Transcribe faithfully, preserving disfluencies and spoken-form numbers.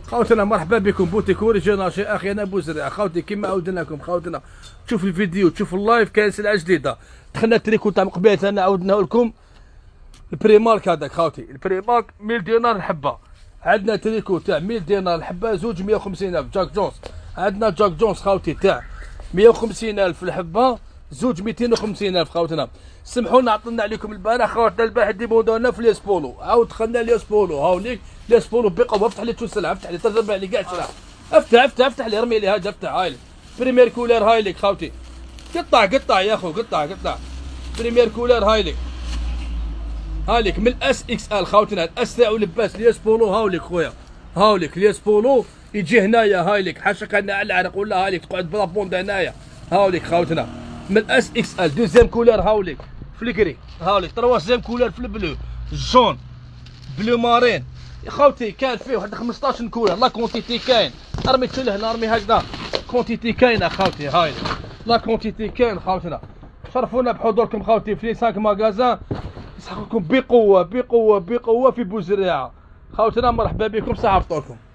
خوتنا مرحبا بكم بوتيك اوريجينال شي اخي انا بوزريعه خوتي كيما عاودنا لكم خوتنا. تشوف الفيديو تشوف اللايف كاين سلعه جديده. دخلنا التريكو تاع مقبيله انا عاودناه لكم. البري مارك هذاك خوتي البري مارك مية دينار الحبه. عندنا تريكو تاع مية دينار الحبه زوج مية وخمسين الف جاك جونز. عندنا جاك جونز خوتي تاع مية وخمسين الف الحبه زوج ميتين وخمسين الف خوتنا. سمحونا عطلنا عليكم البارح خوتنا البارح ديموندونا في ليسبولو عاود دخلنا ليسبولو هاوليك ليسبولو بقوه. افتح لي تو السلعه افتح لي تربع لي كاع السلعه افتح افتح افتح لي ارمي لي هاجه افتح هاي بريمير كولر هاي ليك خوتي. قطع قطع يا اخو قطع قطع بريمير كولر هاي ليك هاي ليك من الاس اكس ال خوتنا. الاس تاعو لباس ليسبولو هاو ليك خويا هاو ليك ليسبولو يجي هنايا هاي ليك حاشا كان على العرق ولا هاي ليك تقعد بلا بوند هنايا هاو ليك خوتنا. من الاس اكس ال دوزيام كولر هاو ليك فليكري هاو ليك تروازيام كولر في البلو الجون بلو مارين يا خوتي. كان فيه واحد خمسطاش كولر لا كونتيتي كاين. ارميتو لهنا ارمي هكذا كونتيتي كاينه خوتي هاي لا كونتيتي كاين خوتنا. شرفونا بحضوركم خوتي في خمسة ماغازان يسحقكم بقوه بقوه بقوه في بوزريعه خوتنا. مرحبا بكم صحه فطوركم.